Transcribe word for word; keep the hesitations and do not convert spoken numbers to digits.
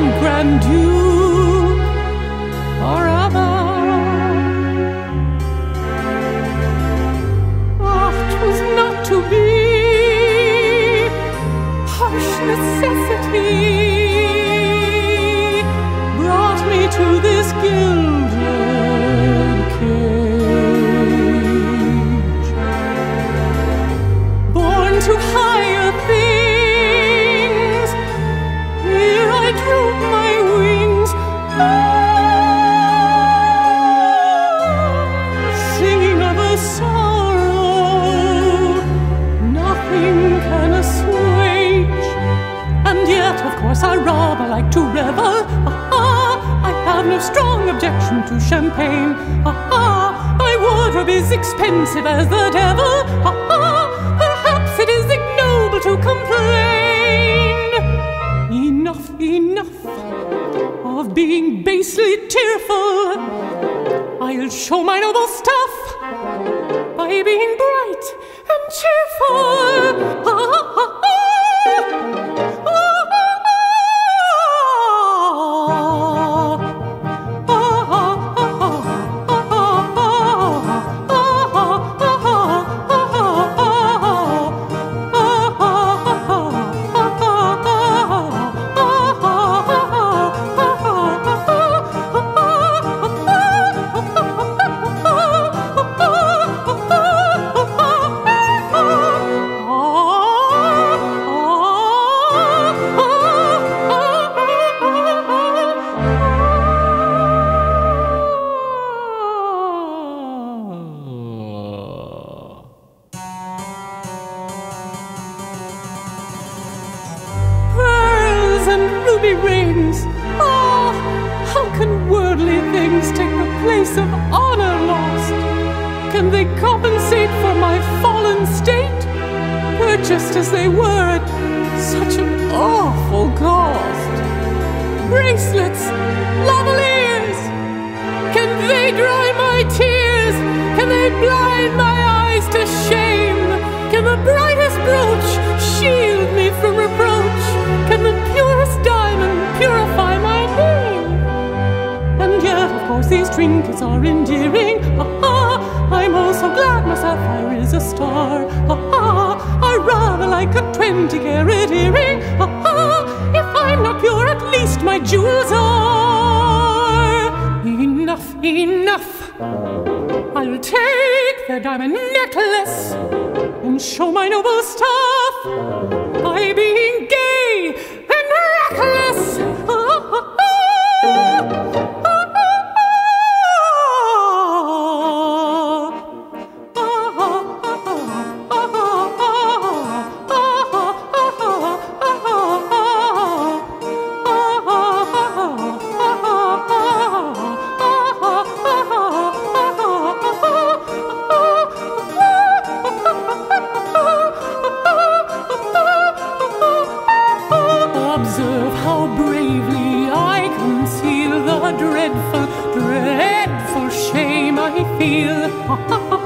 grandeur forever. Ah, 'twas not to be, harsh necessity brought me to this gilded cage. Born to higher things, here I droop my wings, singing of a sorrow nothing can assuage. And yet, of course, I rather like to revel. Ah, I have no strong objection to champagne. Ah, my wardrobe is expensive as the devil. Ah, perhaps it is ignoble to complain. Enough, enough of being basely tearful. I'll show my noble stuff by being bright and cheerful. Ah, ah, ah. And ruby rings. Ah, how can worldly things take the place of honor lost? Can they compensate for my fallen state, purchased as they were at such an awful cost? Bracelets, lavaliers, can they dry my tears? Can they blind my eyes to shame? Can the brightest brooch shield me from reproach? Can the purest diamond purify my name? And yet, of course, these trinkets are endearing. Ah, I'm also glad my sapphire is a star. Ah, I rather like a twenty-carat earring. Ah, if I'm not pure, at least my jewels are. Enough, enough. I'll take the diamond necklace and show my noble stuff by being gay and reckless. Ah, ah, ah. Observe how bravely I conceal the dreadful, dreadful shame I feel.